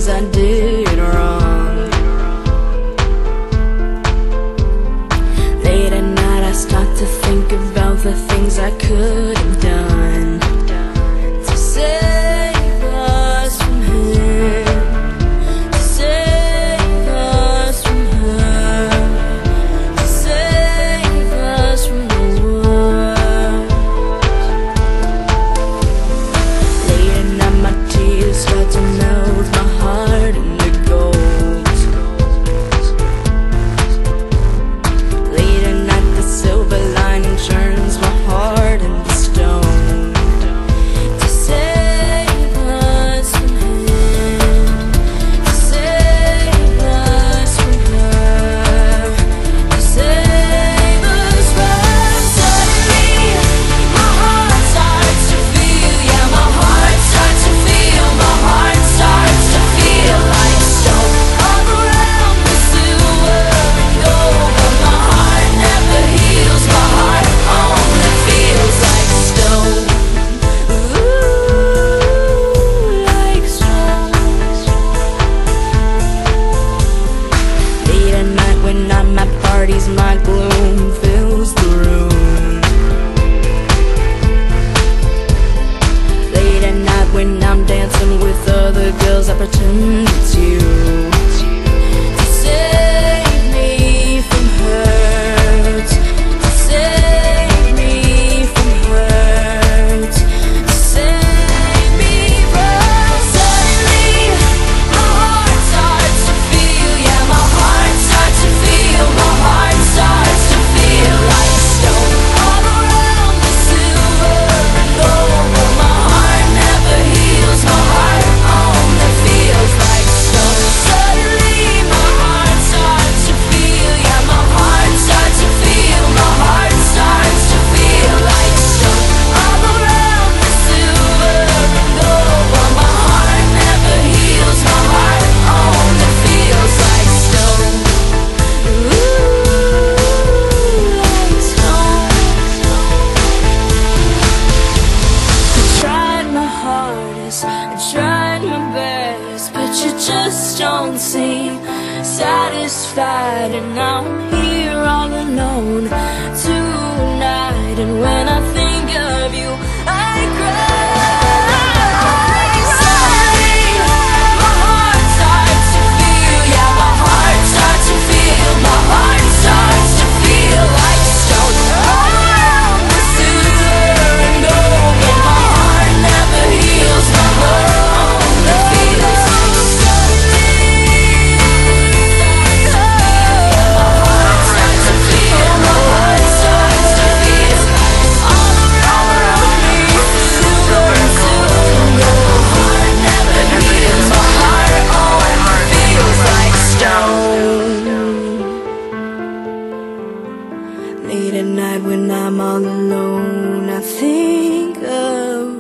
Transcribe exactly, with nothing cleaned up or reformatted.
things I did wrong. Late at night I start to think about the things I could have done to save us from him, to save us from her, to save us from the world. Late at night my tears start to melt my heart into gold. Late at night the silver lining turns my heart into stone to save us from him, to save us from her, to save us from. Suddenly my heart starts to feel, yeah, my heart starts to feel, my heart starts to feel like stone. All around the silver and gold, but my heart never heals, my heart only feels like stone. Ooh, like stone. Late at night when I'm at parties, my gloom fills the room. Late at night when I'm dancing with other girls, I pretend it's you to save me from hurt, to save me from hurt, to save me from. Suddenly my heart starts to feel, yeah, my heart starts to feel, my heart starts to feel like stone. All around the silver and gold, but my heart never heals, my heart only feels like stone. Suddenly my heart starts to feel, yeah, my heart starts to feel, my heart starts to feel like stone. All around the silver and gold, but my heart never heals, my heart only feels like stone. Ooh, like stone. I tried my hardest, I tried my best, but you just don't seem satisfied. And now I'm here all alone tonight, and when I think of you, I cry. Suddenly my heart starts to feel, yeah, my heart starts to feel, my heart starts to feel like stone. All around the silver and gold, but my heart never heals, my heart only feels like stone. My heart starts to feel, my heart starts to feel all around me, silver and gold. My heart never heals, my heart only feels like stone. Late at night when I'm all alone, I think of